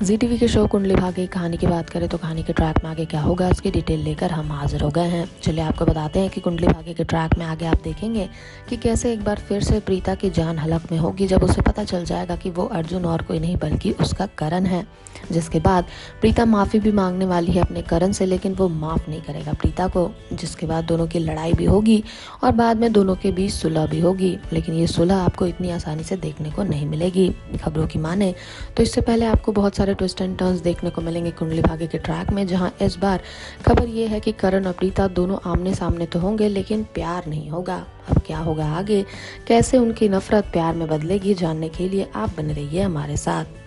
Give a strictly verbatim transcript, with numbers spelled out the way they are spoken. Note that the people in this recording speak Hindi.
जी टीवी के शो कुंडली भाग्य की कहानी की बात करें तो कहानी के ट्रैक में आगे क्या होगा इसकी डिटेल लेकर हम हाजिर हो गए हैं। चलिए आपको बताते हैं कि कुंडली भाग्य के ट्रैक में आगे आप देखेंगे कि कैसे एक बार फिर से प्रीता की जान हलक में होगी जब उसे पता चल जाएगा कि वो अर्जुन और कोई नहीं बल्कि उसका करण है। जिसके बाद प्रीता माफ़ी भी मांगने वाली है अपने करण से, लेकिन वो माफ़ नहीं करेगा प्रीता को। जिसके बाद दोनों की लड़ाई भी होगी और बाद में दोनों के बीच सुलह भी होगी, लेकिन ये सुलह आपको इतनी आसानी से देखने को नहीं मिलेगी। खबरों की माने तो इससे पहले आपको बहुत सारे ट्विस्ट एंड टर्न्स देखने को मिलेंगे कुंडली भाग्य के ट्रैक में, जहां इस बार खबर ये है कि करण और प्रीता दोनों आमने सामने तो होंगे लेकिन प्यार नहीं होगा। अब क्या होगा आगे, कैसे उनकी नफरत प्यार में बदलेगी, जानने के लिए आप बने रहिए हमारे साथ।